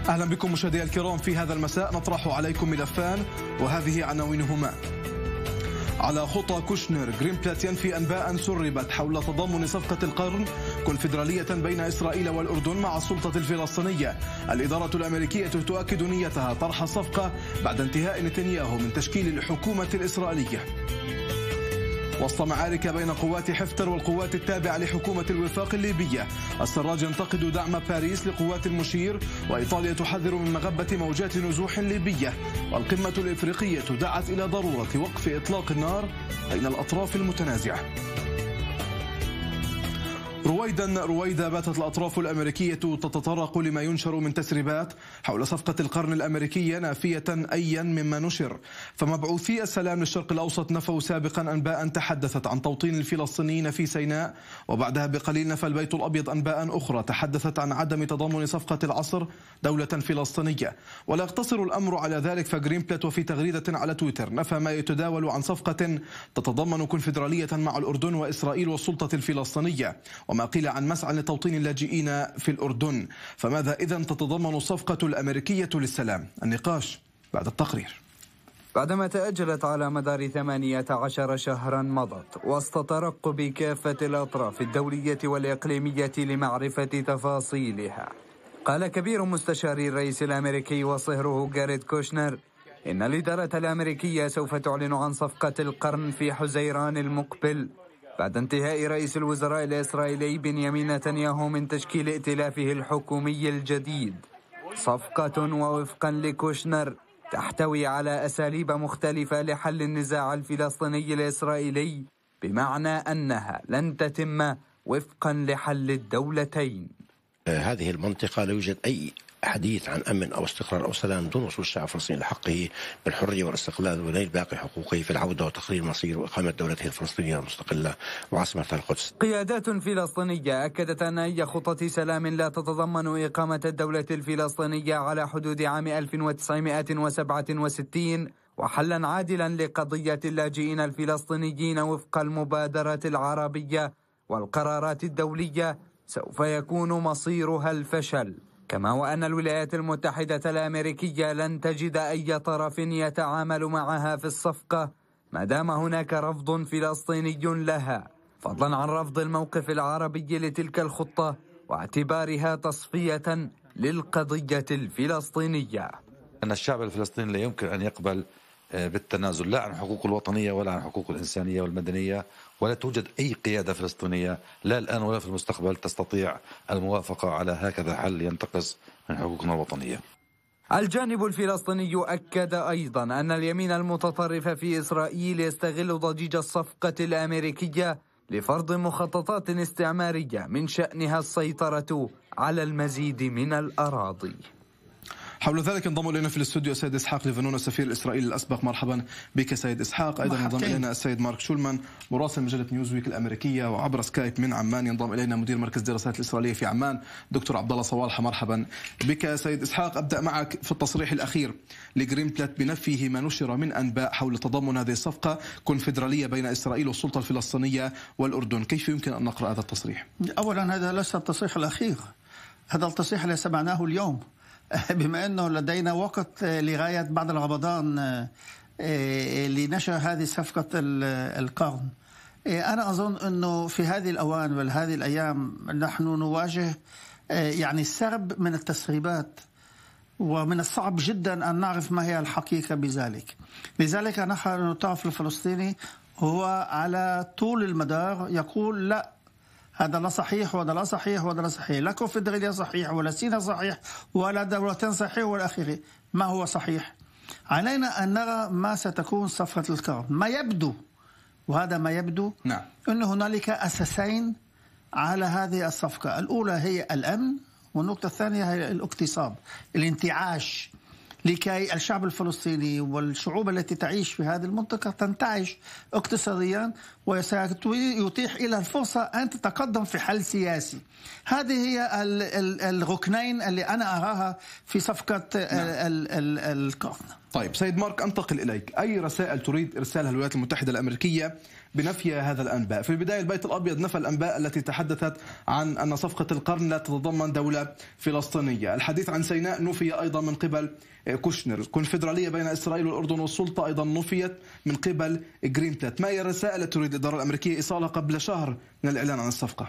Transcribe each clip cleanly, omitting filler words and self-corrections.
أهلا بكم مشاهدينا الكرام. في هذا المساء نطرح عليكم ملفان وهذه عناوينهما. على خطى كوشنر، جرينبلات ينفي أنباء سربت حول تضمن صفقة القرن كونفدرالية بين إسرائيل والأردن مع السلطة الفلسطينية. الإدارة الأمريكية تؤكد نيتها طرح الصفقة بعد انتهاء نتنياهو من تشكيل الحكومة الإسرائيلية. وسط معارك بين قوات حفتر والقوات التابعة لحكومة الوفاق الليبية، السراج ينتقد دعم باريس لقوات المشير، وإيطاليا تحذر من مغبة موجات نزوح ليبية، والقمة الإفريقية دعت إلى ضرورة وقف إطلاق النار بين الأطراف المتنازعة. رويدا باتت الأطراف الأمريكية تتطرق لما ينشر من تسريبات حول صفقة القرن الأمريكية، نافية أيا مما نشر. فمبعوثي السلام للشرق الأوسط نفوا سابقا أنباء تحدثت عن توطين الفلسطينيين في سيناء، وبعدها بقليل نفى البيت الأبيض أنباء أخرى تحدثت عن عدم تضمن صفقة العصر دولة فلسطينية. ولا يقتصر الأمر على ذلك، فجرينبلات وفي تغريدة على تويتر نفى ما يتداول عن صفقة تتضمن كونفدرالية مع الأردن وإسرائيل والسلطة الفلسطينية، وما قيل عن مسعى لتوطين اللاجئين في الأردن. فماذا إذن تتضمن الصفقة الأمريكية للسلام؟ النقاش بعد التقرير. بعدما تأجلت على مدار 18 شهرا مضت وسط ترقب كافة الأطراف الدولية والإقليمية لمعرفة تفاصيلها، قال كبير مستشاري الرئيس الأمريكي وصهره جاريد كوشنر إن الإدارة الأمريكية سوف تعلن عن صفقة القرن في حزيران المقبل بعد انتهاء رئيس الوزراء الإسرائيلي بنيامين نتنياهو من تشكيل ائتلافه الحكومي الجديد. صفقة ووفقا لكوشنر تحتوي على أساليب مختلفة لحل النزاع الفلسطيني الإسرائيلي، بمعنى أنها لن تتم وفقا لحل الدولتين. هذه المنطقة لا يوجد أي حديث عن أمن أو استقرار أو سلام دون وصول الشعب الفلسطيني لحقه بالحرية والاستقلال ونيل باقي حقوقه في العودة وتقرير مصير وإقامة دولته الفلسطينية المستقلة وعاصمة القدس. قيادات فلسطينية أكدت أن أي خطة سلام لا تتضمن إقامة الدولة الفلسطينية على حدود عام 1967 وحلا عادلا لقضية اللاجئين الفلسطينيين وفق المبادرة العربية والقرارات الدولية سوف يكون مصيرها الفشل. كما وأن الولايات المتحدة الأمريكية لن تجد أي طرف يتعامل معها في الصفقة ما دام هناك رفض فلسطيني لها، فضلا عن رفض الموقف العربي لتلك الخطة واعتبارها تصفية للقضية الفلسطينية. أن الشعب الفلسطيني لا يمكن أن يقبل بالتنازل لا عن حقوق الوطنية ولا عن حقوق الإنسانية والمدنية، ولا توجد أي قيادة فلسطينية لا الآن ولا في المستقبل تستطيع الموافقة على هكذا حل ينتقص من حقوقنا الوطنية. الجانب الفلسطيني أكد أيضا أن اليمين المتطرف في إسرائيل يستغل ضجيج الصفقة الأمريكية لفرض مخططات استعمارية من شأنها السيطرة على المزيد من الأراضي. حول ذلك انضم الينا في الاستوديو السيد اسحاق ليفانون السفير الاسرائيلي الاسبق. مرحبا بك سيد اسحاق. ايضا ينضم الينا السيد مارك شولمان مراسل مجله نيوزويك الامريكيه، وعبر سكايب من عمان ينضم الينا مدير مركز الدراسات الاسرائيليه في عمان دكتور عبد الله صوالحه. مرحبا بك سيد اسحاق. ابدا معك في التصريح الاخير لجرينبلات بنفيه ما نشر من انباء حول تضمن هذه الصفقه كونفدراليه بين اسرائيل والسلطه الفلسطينيه والاردن. كيف يمكن ان نقرا هذا التصريح؟ اولا هذا ليس التصريح الاخير، هذا التصريح اللي سمعناه اليوم، بما أنه لدينا وقت لغاية بعد رمضان لنشر هذه صفقة القرن. أنا أظن أنه في هذه الأوان وهذه الأيام نحن نواجه يعني سرب من التسريبات، ومن الصعب جدا أن نعرف ما هي الحقيقة بذلك. لذلك نحن الطرف الفلسطيني هو على طول المدار يقول لا، هذا لا صحيح وهذا لا صحيح وهذا لا صحيح، لا كونفدرالية صحيح ولا سيناء صحيح ولا دولتين صحيح ولا آخره. ما هو صحيح؟ علينا أن نرى ما ستكون صفقة القرن. ما يبدو، وهذا ما يبدو، أن هنالك أساسين على هذه الصفقة. الأولى هي الأمن، والنقطة الثانية هي الاقتصاد، الانتعاش، لكي الشعب الفلسطيني والشعوب التي تعيش في هذه المنطقة تنتعش اقتصاديا وسيتيح إلى الفرصة أن تتقدم في حل سياسي. هذه هي الركنين اللي أنا أراها في صفقة القرن. طيب سيد مارك، أنتقل إليك. أي رسائل تريد إرسالها الولايات المتحدة الأمريكية بنفي هذا الأنباء؟ في البداية البيت الأبيض نفى الأنباء التي تحدثت عن أن صفقة القرن لا تتضمن دولة فلسطينية. الحديث عن سيناء نفي أيضا من قبل كوشنر. الكونفدرالية بين إسرائيل والأردن والسلطة أيضا نفيت من قبل جرينبلات. ما هي الرسائل التي تريد الإدارة الأمريكية إيصالها قبل شهر من الإعلان عن الصفقة؟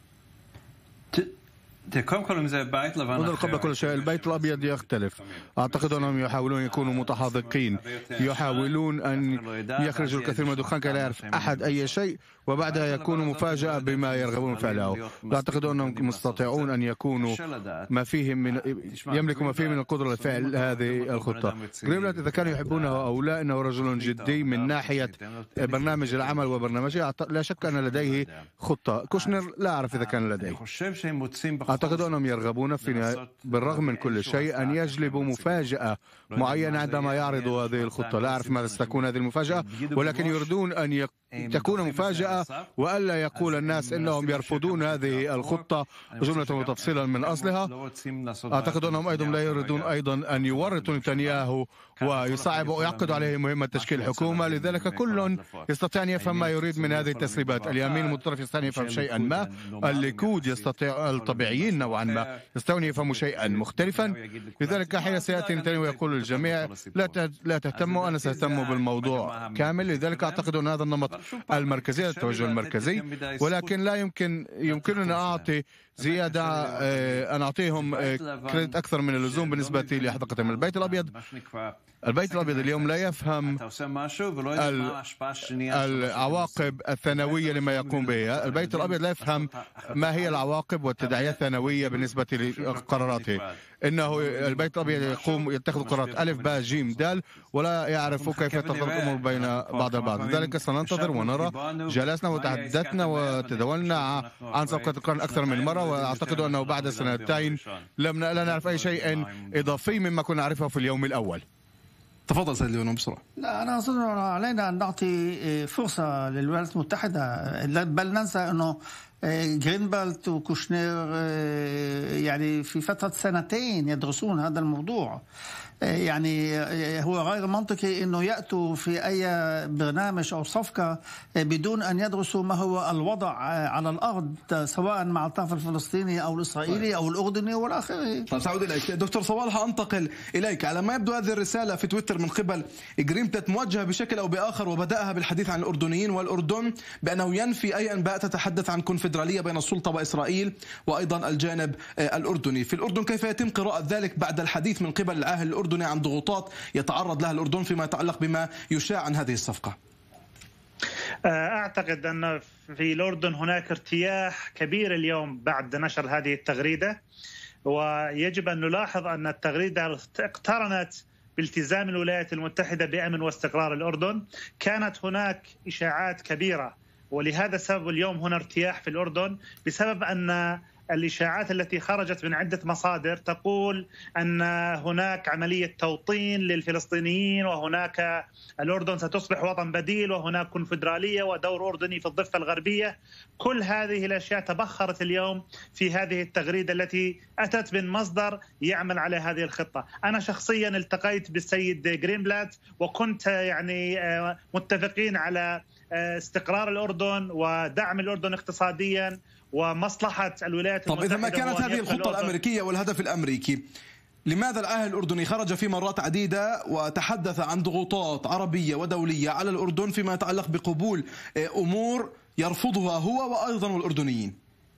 قبل كل شيء البيت الأبيض يختلف. أعتقد أنهم يحاولون يكونوا متحاذقين، يحاولون أن يخرجوا الكثير من الدخان كي لا يعرف أحد أي شيء، وبعدها يكونوا مفاجأة بما يرغبون فعله. لا أعتقد أنهم مستطيعون أن يكونوا يملكوا ما فيه من القدرة لفعل هذه الخطة. جرينبلات إذا كانوا يحبونه أو لا إنه رجل جدي من ناحية برنامج العمل وبرنامجه. لا شك أن لديه خطة. كوشنر لا أعرف إذا كان لديه. أعتقد أنهم يرغبون في بالرغم من كل شيء أن يجلبوا مفاجأة معينة عندما يعرضوا هذه الخطة. لا أعرف ماذا ستكون هذه المفاجأة، ولكن يريدون أن تكون مفاجأة وألا يقول الناس إنهم يرفضون هذه الخطة جملة وتفصيلا من أصلها. أعتقد أنهم أيضا لا يريدون أيضا أن يورطوا نتنياهو ويصعبوا ويعقدوا عليه مهمة تشكيل حكومة. لذلك كل يستطيع أن يفهم ما يريد من هذه التسريبات. اليمين المتطرف يستطيع أن يفهم شيئا ما، الليكود يستطيع، الطبيعيين نوعا ما يستطيعون يفهموا شيئا مختلفا. لذلك حين سيأتي نتنياهو ويقول للجميع لا تهتموا، أنا سأهتم بالموضوع كامل. لذلك أعتقد أن هذا النمط المركزي، التوجه المركزي. ولكن لا يمكننا أعطي زيادة، أن أعطيهم كريدت أكثر من اللزوم بالنسبة لحدقتهم. البيت الأبيض اليوم لا يفهم العواقب الثانوية لما يقوم به. البيت الأبيض لا يفهم ما هي العواقب والتداعيات الثانوية بالنسبة لقراراته. إنه البيت الأبيض يتخذ قرارات ألف باء جيم دال، ولا يعرف كيف تتطور الأمور بين بعض البعض. لذلك سننتظر ونرى. جلسنا وتحدثنا وتداولنا عن صفقة القرن أكثر من مرة، وأعتقد أنه بعد سنتين لا نعرف أي شيء إضافي مما كنا نعرفه في اليوم الأول. تفضل سيد ليونو بسرعة. لا، أنا أظن علينا أن نعطي فرصة للولايات المتحدة، بل ننسى أنه جرينبلت وكوشنير يعني في فترة 2 يدرسون هذا الموضوع. يعني هو غير منطقي أنه يأتوا في أي برنامج أو صفقة بدون أن يدرسوا ما هو الوضع على الأرض، سواء مع الطرف الفلسطيني أو الإسرائيلي أو الأردني والآخر. طيب سأعود إليك دكتور صوال، أنتقل إليك. على ما يبدو هذه الرسالة في تويتر من قبل جرينبلات موجهة بشكل أو بآخر، وبدأها بالحديث عن الأردنيين والأردن بأنه ينفي أي أنباء تتحدث عن كونفدرالية بين السلطة وإسرائيل وأيضا الجانب الأردني. في الأردن كيف يتم قراءة ذلك بعد الحديث من قبل العاهل الأردني عن ضغوطات يتعرض لها الأردن فيما يتعلق بما يشاع عن هذه الصفقة؟ أعتقد أن في الأردن هناك ارتياح كبير اليوم بعد نشر هذه التغريدة، ويجب أن نلاحظ أن التغريدة اقترنت بالتزام الولايات المتحدة بأمن واستقرار الأردن. كانت هناك إشاعات كبيرة، ولهذا السبب اليوم هنا ارتياح في الأردن، بسبب أن الإشاعات التي خرجت من عدة مصادر تقول أن هناك عملية توطين للفلسطينيين، وهناك الأردن ستصبح وطن بديل، وهناك كونفدرالية ودور أردني في الضفة الغربية. كل هذه الأشياء تبخرت اليوم في هذه التغريدة التي أتت من مصدر يعمل على هذه الخطة. أنا شخصيا التقيت بالسيد جرينبلات، وكنت يعني متفقين على استقرار الأردن ودعم الأردن اقتصاديا ومصلحة الولايات المتحدة. طب إذا ما كانت هذه الخطة الأمريكية والهدف الأمريكي، لماذا العاهل الأردني خرج في مرات عديدة وتحدث عن ضغوطات عربية ودولية على الأردن فيما يتعلق بقبول أمور يرفضها هو وأيضا الأردنيين؟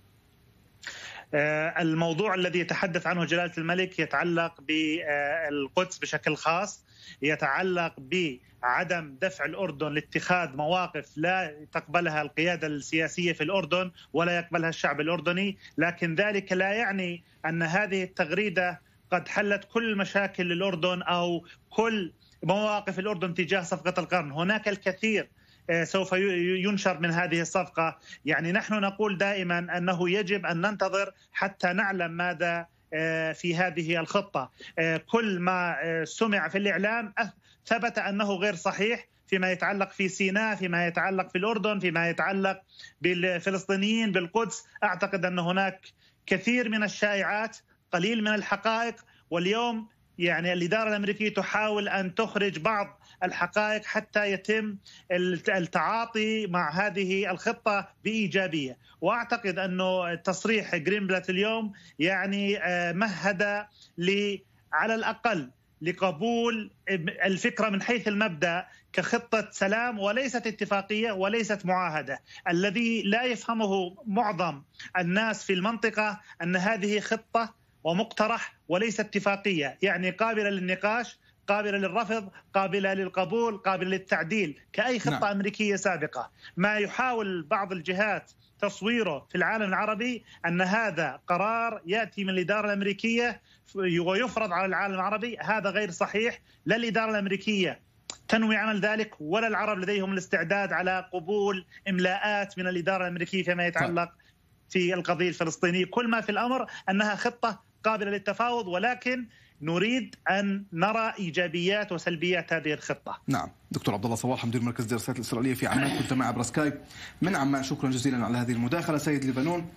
الموضوع الذي يتحدث عنه جلالة الملك يتعلق بالقدس بشكل خاص، يتعلق بعدم دفع الأردن لاتخاذ مواقف لا تقبلها القيادة السياسية في الأردن ولا يقبلها الشعب الأردني. لكن ذلك لا يعني أن هذه التغريدة قد حلت كل مشاكل الأردن أو كل مواقف الأردن تجاه صفقة القرن. هناك الكثير سوف ينشر من هذه الصفقة. يعني نحن نقول دائما أنه يجب أن ننتظر حتى نعلم ماذا في هذه الخطة. كل ما سمع في الإعلام ثبت أنه غير صحيح فيما يتعلق في سيناء، فيما يتعلق في الأردن، فيما يتعلق بالفلسطينيين بالقدس. أعتقد أن هناك كثير من الشائعات، قليل من الحقائق. واليوم يعني الإدارة الأمريكية تحاول أن تخرج بعض الحقائق حتى يتم التعاطي مع هذه الخطة بإيجابية. وأعتقد أنه تصريح جرينبلات اليوم يعني مهد على الأقل لقبول الفكرة من حيث المبدأ كخطة سلام وليست اتفاقية وليست معاهدة. الذي لا يفهمه معظم الناس في المنطقة أن هذه خطة ومقترح وليست اتفاقية، يعني قابلة للنقاش، قابلة للرفض، قابلة للقبول، قابلة للتعديل كأي خطة أمريكية سابقة. ما يحاول بعض الجهات تصويره في العالم العربي أن هذا قرار يأتي من الإدارة الأمريكية ويفرض على العالم العربي. هذا غير صحيح. لا الإدارة الأمريكية تنوي عمل ذلك ولا العرب لديهم الاستعداد على قبول إملاءات من الإدارة الأمريكية فيما يتعلق في القضية الفلسطينية. كل ما في الأمر أنها خطة قابلة للتفاوض، ولكن نريد أن نرى إيجابيات وسلبيات هذه الخطة. نعم. دكتور عبد الله صباح، مدير مركز الدراسات الإسرائيلية في عمان، كنت معي عبر سكايب من عمان. شكرا جزيلا على هذه المداخلة. سيد لبنان،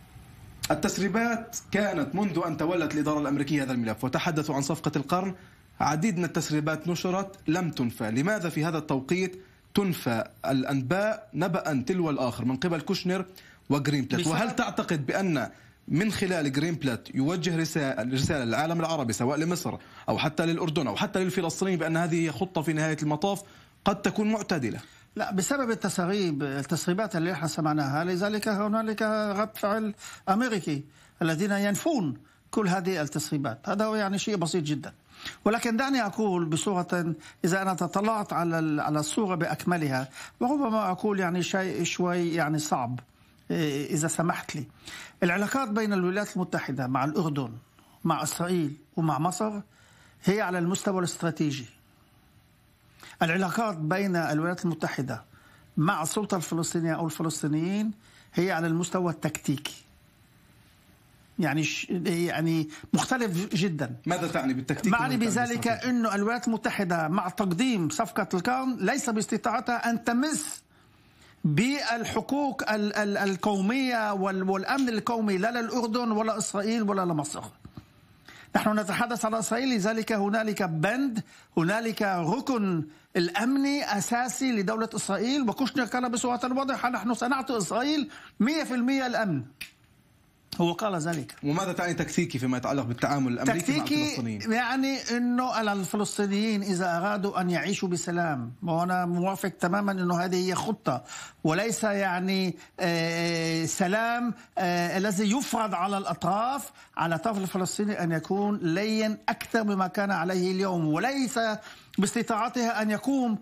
التسريبات كانت منذ أن تولت الإدارة الأمريكية هذا الملف وتحدثوا عن صفقة القرن. عديد من التسريبات نشرت لم تنفى. لماذا في هذا التوقيت تنفى الأنباء نبأ تلو الآخر من قبل كوشنر وجرينبلات؟ وهل تعتقد بأن من خلال جرينبلات يوجه رسالة للعالم العربي سواء لمصر أو حتى للأردن أو حتى للفلسطينيين بأن هذه هي خطة في نهاية المطاف قد تكون معتدلة؟ لا، بسبب التسريبات اللي احنا سمعناها، لذلك هنالك رد فعل أمريكي الذين ينفون كل هذه التسريبات. هذا هو يعني شيء بسيط جدا. ولكن دعني أقول بصورة، إذا أنا تطلعت على الصورة بأكملها، وربما أقول يعني شيء شوي يعني صعب إذا سمحت لي. العلاقات بين الولايات المتحدة مع الأردن مع إسرائيل ومع مصر هي على المستوى الاستراتيجي. العلاقات بين الولايات المتحدة مع السلطة الفلسطينية أو الفلسطينيين هي على المستوى التكتيكي، يعني مختلف جدا. ماذا تعني بالتكتيك؟ معني بذلك أنه الولايات المتحدة مع تقديم صفقة القرن ليس باستطاعتها أن تمس بالحقوق القومية والأمن القومي لا للأردن ولا إسرائيل ولا لمصر. نحن نتحدث على إسرائيل، لذلك هنالك بند، هنالك ركن الأمني أساسي لدولة إسرائيل، وكوشنر قال بصورة واضحة نحن سنعطي إسرائيل 100% الأمن. هو قال ذلك. وماذا تعني تكتيكي فيما يتعلق بالتعامل الأمريكي مع الفلسطينيين؟ يعني أنه على الفلسطينيين إذا أرادوا أن يعيشوا بسلام، وأنا موافق تماما أنه هذه هي خطة وليس يعني سلام الذي يفرض على الأطراف، على الطرف الفلسطيني أن يكون لين أكثر مما كان عليه اليوم، وليس باستطاعتها أن يقوم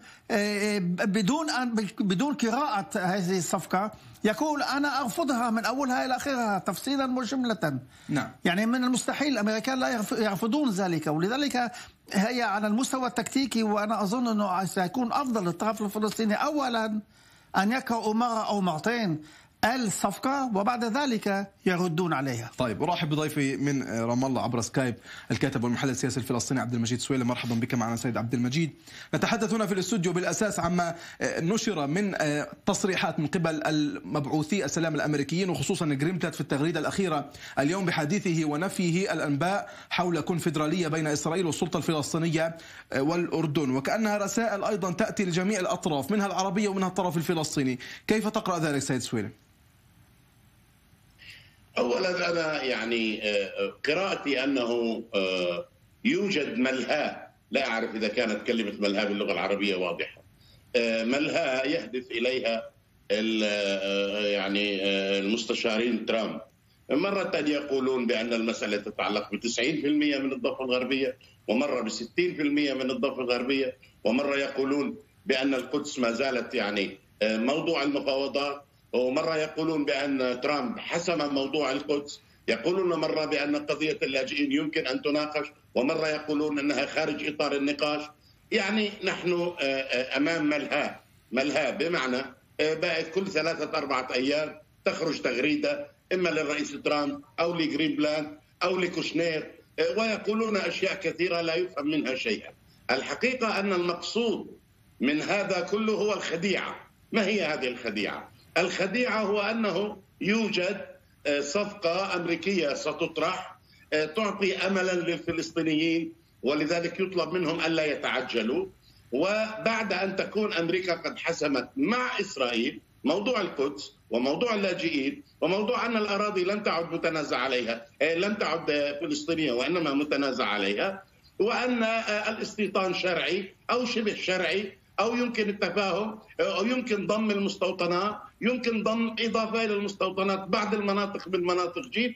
بدون قراءة هذه الصفقة يقول أنا أرفضها من أولها إلى آخرها تفصيلا وجملة. نعم. يعني من المستحيل، الأمريكان لا يرفضون ذلك، ولذلك هي على المستوى التكتيكي. وأنا أظن أنه سيكون أفضل للطرف الفلسطيني أولا أن يقرأوا مرة أو مرتين الصفقة وبعد ذلك يردون عليها. طيب، أرحب بضيفي من رام الله عبر سكايب الكاتب والمحلل السياسي الفلسطيني عبد المجيد سويلة. مرحبا بك معنا سيد عبد المجيد. نتحدث هنا في الاستوديو بالأساس عما نشر من تصريحات من قبل المبعوثي السلام الأمريكيين، وخصوصا جرينبلات في التغريدة الأخيرة اليوم بحديثه ونفيه الأنباء حول كونفدرالية بين إسرائيل والسلطة الفلسطينية والأردن، وكأنها رسائل أيضا تأتي لجميع الأطراف منها العربية ومنها الطرف الفلسطيني. كيف تقرأ ذلك سيد سويلة؟ أولا أنا يعني قراءتي أنه يوجد ملهى، لا أعرف إذا كانت كلمة ملهى باللغة العربية واضحة، ملهى يهدف إليها يعني المستشارين ترامب. مرة يقولون بأن المسألة تتعلق ب90% من الضفة الغربية، ومرة ب60% من الضفة الغربية، ومرة يقولون بأن القدس ما زالت يعني موضوع المفاوضات، ومرة يقولون بأن ترامب حسم موضوع القدس، يقولون مرة بأن قضية اللاجئين يمكن أن تناقش، ومرة يقولون أنها خارج إطار النقاش. يعني نحن أمام ملهى بمعنى بقت كل 3-4 أيام تخرج تغريدة إما للرئيس ترامب أو لجرينبلات أو لكوشنير، ويقولون أشياء كثيرة لا يفهم منها شيئا. الحقيقة أن المقصود من هذا كله هو الخديعة. ما هي هذه الخديعة؟ الخديعة هو أنه يوجد صفقة أمريكية ستطرح تعطي أملا للفلسطينيين ولذلك يطلب منهم ألا يتعجلوا. وبعد أن تكون أمريكا قد حسمت مع إسرائيل موضوع القدس وموضوع اللاجئين وموضوع أن الأراضي لن تعد متنازع عليها، لن تعد فلسطينية وإنما متنازع عليها، وأن الاستيطان شرعي أو شبه شرعي أو يمكن التفاهم أو يمكن ضم المستوطنات، يمكن ضم إضافة إلى المستوطنات بعض المناطق بالمناطق جيب.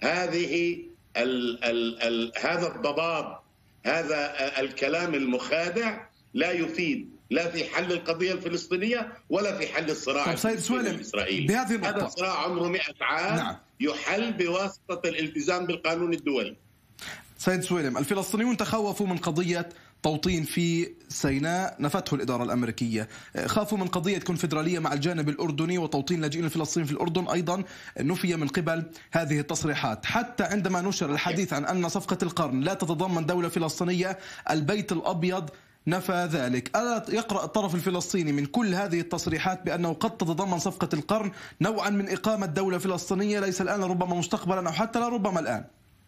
هذا الضباب، هذا الكلام المخادع لا يفيد لا في حل القضية الفلسطينية ولا في حل الصراع الإسرائيلي. بهذه النقطة هذا صراع عمره 100 عام. نعم. يحل بواسطة الالتزام بالقانون الدولي. سيد سويلم، الفلسطينيون تخوفوا من قضية توطين في سيناء نفته الإدارة الأمريكية، خافوا من قضية كونفدرالية مع الجانب الأردني وتوطين لاجئين الفلسطينيين في الأردن أيضا نفي من قبل هذه التصريحات. حتى عندما نشر الحديث عن أن صفقة القرن لا تتضمن دولة فلسطينية البيت الأبيض نفى ذلك. ألا يقرأ الطرف الفلسطيني من كل هذه التصريحات بأنه قد تتضمن صفقة القرن نوعا من إقامة دولة فلسطينية ليس الآن ربما مستقبلا أو حتى لا ربما الآن؟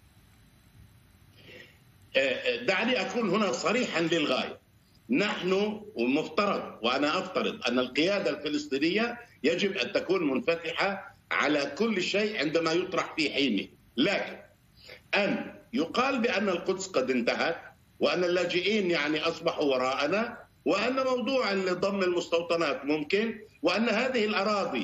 دعني أكون هنا صريحا للغاية. نحن مفترض وأنا أفترض أن القيادة الفلسطينية يجب أن تكون منفتحة على كل شيء عندما يطرح في حينه، لكن أن يقال بأن القدس قد انتهت وأن اللاجئين يعني أصبحوا وراءنا وأن موضوع ضم المستوطنات ممكن وأن هذه الأراضي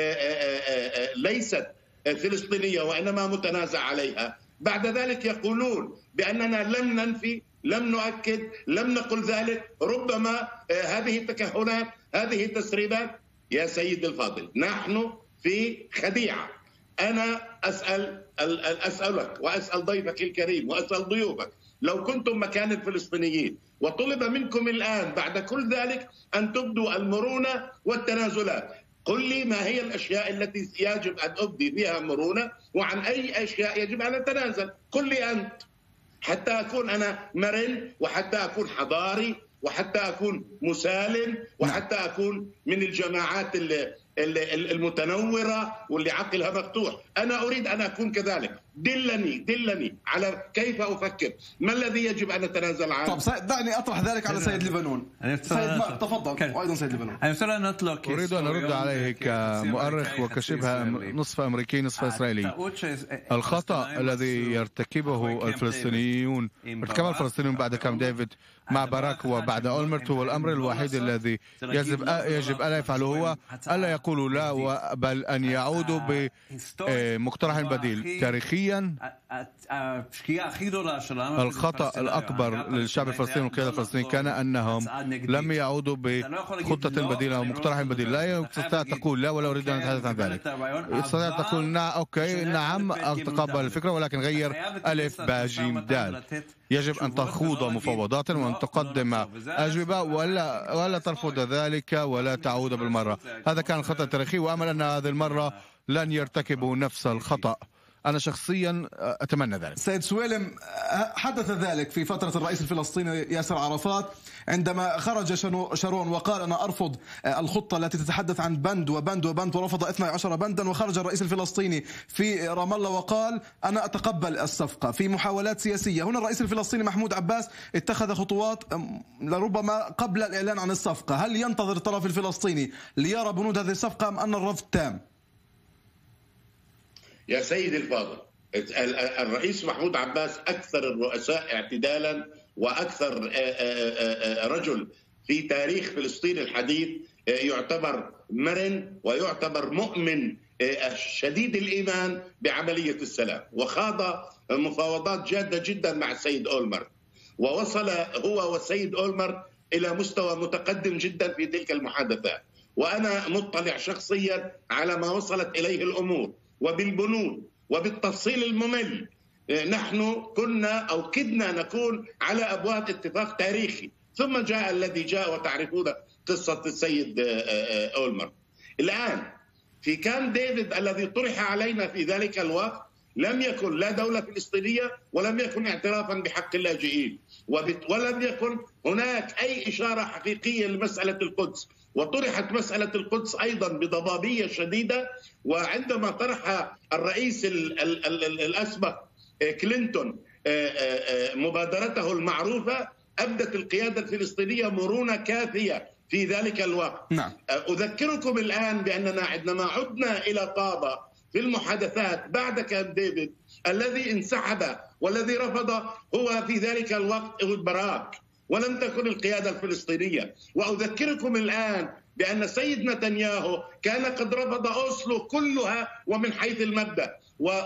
ليست فلسطينية وإنما متنازع عليها، بعد ذلك يقولون بأننا لم ننفي، لم نؤكد، لم نقل ذلك، ربما هذه تكهنات، هذه تسريبات. يا سيد الفاضل، نحن في خديعة. أنا أسألك وأسأل ضيفك الكريم وأسأل ضيوفك، لو كنتم مكان الفلسطينيين وطلب منكم الآن بعد كل ذلك أن تبدوا المرونة والتنازلات، قل لي ما هي الأشياء التي يجب أن أبدي فيها مرونة وعن أي أشياء يجب أن أتنازل. قل لي أنت حتى أكون أنا مرن وحتى أكون حضاري وحتى أكون مسالم وحتى أكون من الجماعات المتنورة واللي عقلها مفتوح. أنا أريد أن أكون كذلك. دلني على كيف أفكر، ما الذي يجب أن أتنازل عنه. طب دعني أطرح ذلك على سيد لبنان. سيد تفضل. وأيضا سيد لبنان. أريد أن أرد عليه كمؤرخ وكشبه نصف أمريكي نصف إسرائيلي. الخطأ الذي يرتكبه الفلسطينيون بعد كامب ديفيد مع باراك وبعد أولمرت هو الأمر الوحيد الذي يجب ألا يفعله، هو ألا يقولوا لا بل أن يعودوا بمقترح بديل. تاريخيا الخطأ الأكبر للشعب الفلسطيني والقيادة الفلسطينية كان أنهم لم يعودوا بخطة بديلة أو مقترح بديل. لا تستطيع تقول لا ولا أريد أن أتحدث عن ذلك. تستطيع تقول أوكي نعم أتقبل الفكرة ولكن غير ألف باء جيم دال. يجب أن تخوض مفاوضات وأن تقدم أجوبة ولا ترفض ذلك ولا تعود بالمرة. هذا كان الخطأ التاريخي وأمل أن هذه المرة لن يرتكبوا نفس الخطأ. أنا شخصيا أتمنى ذلك. سيد سويلم، حدث ذلك في فترة الرئيس الفلسطيني ياسر عرفات عندما خرج شارون وقال أنا أرفض الخطة التي تتحدث عن بند وبند وبند ورفض 12 بندا، وخرج الرئيس الفلسطيني في رام الله وقال أنا أتقبل الصفقة في محاولات سياسية. هنا الرئيس الفلسطيني محمود عباس اتخذ خطوات لربما قبل الإعلان عن الصفقة. هل ينتظر الطرف الفلسطيني ليرى بنود هذه الصفقة أم أن الرفض تام؟ يا سيد الفاضل، الرئيس محمود عباس أكثر الرؤساء اعتدالا وأكثر رجل في تاريخ فلسطين الحديث، يعتبر مرن ويعتبر مؤمن شديد الإيمان بعملية السلام، وخاض مفاوضات جادة جدا مع السيد أولمرت، ووصل هو والسيد أولمرت إلى مستوى متقدم جدا في تلك المحادثات. وأنا مطلع شخصيا على ما وصلت إليه الأمور وبالبنود وبالتفصيل الممل. نحن كدنا نكون على أبواب اتفاق تاريخي، ثم جاء الذي جاء وتعرفون قصة السيد أولمرت. الآن في كامب ديفيد الذي طرح علينا في ذلك الوقت لم يكن لا دولة فلسطينية ولم يكن اعترافا بحق اللاجئين ولم يكن هناك أي إشارة حقيقية لمسألة القدس، وطرحت مسألة القدس أيضا بضبابية شديدة. وعندما طرح الرئيس الأسبق كلينتون مبادرته المعروفة أبدت القيادة الفلسطينية مرونة كافية في ذلك الوقت. نعم. أذكركم الآن بأننا عندما عدنا إلى طابة في المحادثات بعد كامب ديفيد، الذي انسحب والذي رفض هو في ذلك الوقت إهود باراك ولم تكن القيادة الفلسطينية. وأذكركم الآن بأن السيد نتنياهو كان قد رفض أوسلو كلها ومن حيث المبدأ،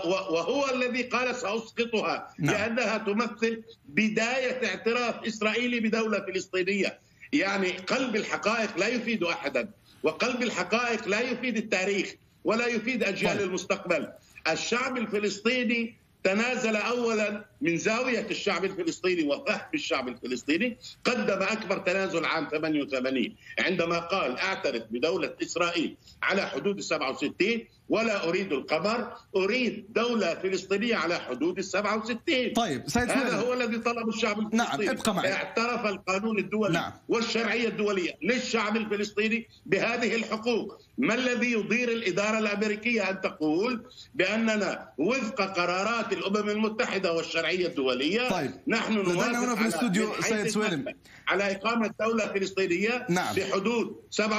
وهو الذي قال سأسقطها لأنها تمثل بداية اعتراف إسرائيلي بدولة فلسطينية. يعني قلب الحقائق لا يفيد أحدا، وقلب الحقائق لا يفيد التاريخ ولا يفيد أجيال المستقبل. الشعب الفلسطيني تنازل أولا من زاوية الشعب الفلسطيني وفهم الشعب الفلسطيني. قدم أكبر تنازل عام 88 عندما قال أعترف بدولة إسرائيل على حدود 67 ولا أريد القمر، أريد دولة فلسطينية على حدود 67. طيب سيد هذا هو الذي طلب الشعب الفلسطيني. نعم ابقى معي. اعترف القانون الدولي والشرعية الدولية للشعب الفلسطيني بهذه الحقوق. ما الذي يضير الإدارة الأمريكية أن تقول بأننا وفق قرارات الأمم المتحدة والشرعية الدولية نحن نوافق في الاستوديو سيد سويلم على إقامة دولة فلسطينية بحدود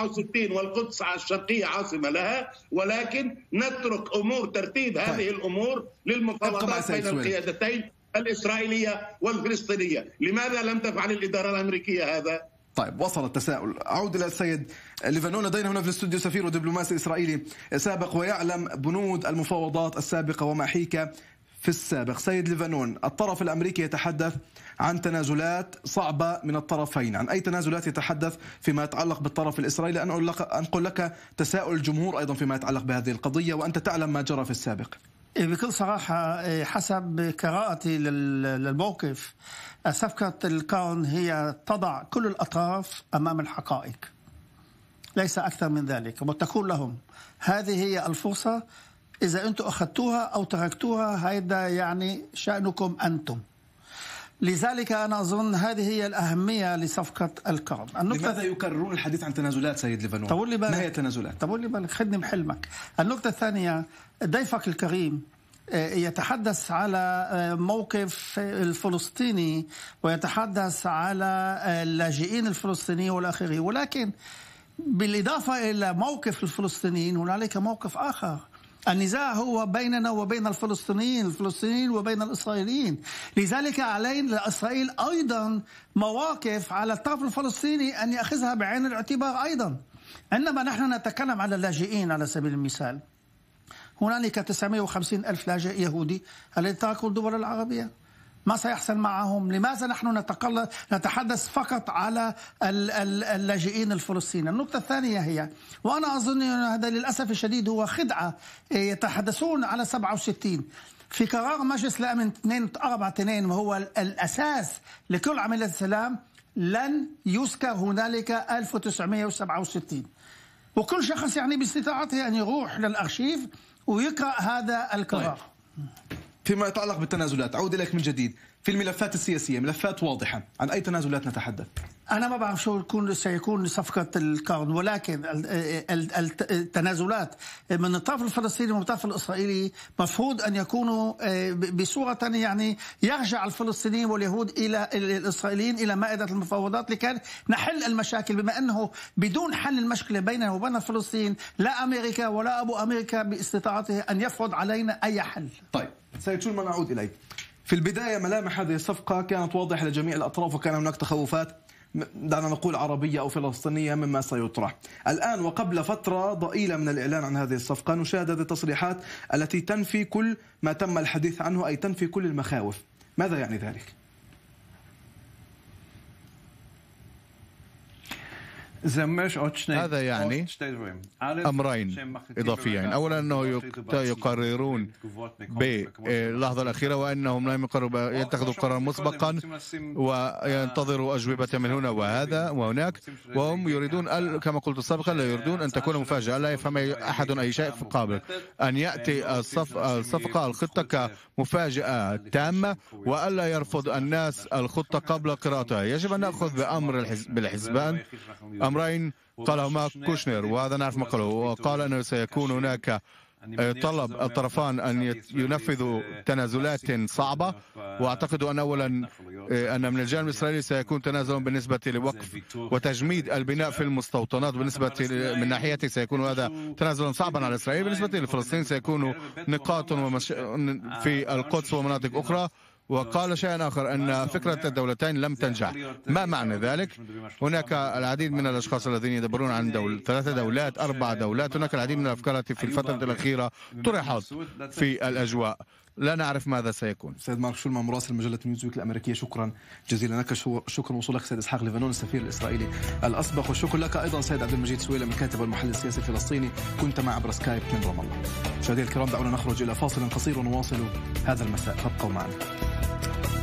67 والقدس الشرقية عاصمة لها، ولكن نترك أمور ترتيب هذه الأمور للمفاوضات بين القيادتين الإسرائيلية والفلسطينية. لماذا لم تفعل الإدارة الأمريكية هذا؟ طيب وصل التساؤل. أعود إلى السيد ليفانون. لدينا هنا في الاستوديو سفير ودبلوماسي إسرائيلي سابق ويعلم بنود المفاوضات السابقة وما حيك في السابق. سيد ليفانون، الطرف الأمريكي يتحدث عن تنازلات صعبة من الطرفين. عن أي تنازلات يتحدث فيما يتعلق بالطرف الإسرائيلي؟ أنقل لك تساؤل الجمهور أيضا فيما يتعلق بهذه القضية وأنت تعلم ما جرى في السابق. بكل صراحة حسب قراءتي للموقف، صفقة الكون هي تضع كل الأطراف أمام الحقائق، ليس أكثر من ذلك، وتقول لهم هذه هي الفرصة، إذا أنتم أخذتوها أو تركتوها هذا يعني شأنكم أنتم. لذلك أنا أظن هذه هي الأهمية لصفقة الكون. لماذا يكررون الحديث عن تنازلات سيد ليفانون؟ ما هي التنازلات؟ طول لي بالك، خدني بحلمك. النقطة الثانية، ضيفك الكريم يتحدث على موقف الفلسطيني ويتحدث على اللاجئين الفلسطينيين والآخرين، ولكن بالإضافة إلى موقف الفلسطينيين هنالك موقف آخر. النزاع هو بيننا وبين الفلسطينيين وبين الإسرائيليين. لذلك علينا إسرائيل أيضا مواقف على الطرف الفلسطيني أن يأخذها بعين الاعتبار أيضا. عندما نحن نتكلم على اللاجئين على سبيل المثال، هنالك 950 ألف لاجئ يهودي الذين تركوا الدول العربية. ما سيحصل معهم؟ لماذا نحن نتحدث فقط على اللاجئين الفلسطينيين؟ النقطة الثانية هي، وأنا أظن أن هذا للأسف الشديد هو خدعة، يتحدثون على 67 في قرار مجلس الأمن 242 وهو الأساس لكل عملية السلام، لن يذكر هنالك 1967. وكل شخص يعني باستطاعته أن يروح للأرشيف ويقرأ هذا القرار. فيما يتعلق بالتنازلات، أعود إليك من جديد. في الملفات السياسية ملفات واضحة، عن أي تنازلات نتحدث؟ أنا ما بعرف شو سيكون صفقة الكون، ولكن التنازلات من الطرف الفلسطيني ومن الطرف الإسرائيلي مفروض أن يكونوا بصورة يعني يرجع الفلسطينيين واليهود إلى الإسرائيليين إلى مائدة المفاوضات لكي نحل المشاكل، بما أنه بدون حل المشكلة بيننا وبين الفلسطينيين لا أمريكا ولا أبو أمريكا باستطاعته أن يفرض علينا أي حل. طيب سيد شولمان، أعود إليك. في البداية ملامح هذه الصفقة كانت واضحة لجميع الأطراف وكان هناك تخوفات، دعنا نقول عربية أو فلسطينية، مما سيطرح. الآن وقبل فترة ضئيلة من الإعلان عن هذه الصفقة نشاهد هذه التصريحات التي تنفي كل ما تم الحديث عنه، أي تنفي كل المخاوف. ماذا يعني ذلك؟ هذا يعني أمرين إضافيين. أولا أنه يقررون باللحظة الأخيرة وأنهم لا يتخذوا قرار مسبقا وينتظروا أجوبة من هنا وهذا وهناك، وهم يريدون كما قلت سابقا لا يريدون أن تكون مفاجأة، لا يفهم أحد أي شيء في قابل أن يأتي الصفقة الخطة كمفاجأة تامة وألا يرفض الناس الخطة قبل قراءتها. يجب أن نأخذ بأمر بالحسبان أمرين قالهما كوشنر، وهذا نعرف ما قاله، وقال أنه سيكون هناك طلب الطرفان أن ينفذوا تنازلات صعبة، وأعتقد أن أولا أن من الجانب الإسرائيلي سيكون تنازل بالنسبة لوقف وتجميد البناء في المستوطنات. بالنسبة من ناحيته سيكون هذا تنازلا صعبا على إسرائيل. بالنسبة لفلسطين سيكون نقاط في القدس ومناطق أخرى. وقال شيئا آخر أن فكرة الدولتين لم تنجح. ما معنى ذلك؟ هناك العديد من الأشخاص الذين يدبرون عن 3 دولات 4 دولات. هناك العديد من الأفكار التي في الفترة الأخيرة طرحت في الأجواء. لا نعرف ماذا سيكون. سيد مارك شولمان مراسل مجلة نيوزويك الأمريكية، شكرا جزيلا لك. شكرا وصولك سيد إسحاق ليفانون السفير الإسرائيلي الأسبق، والشكر لك أيضا سيد عبد المجيد سويلم الكاتب والمحلل السياسي الفلسطيني، كنت مع عبر سكايب من رام الله. مشاهدينا الكرام، دعونا نخرج إلى فاصل قصير ونواصل هذا المساء، فابقوا معنا.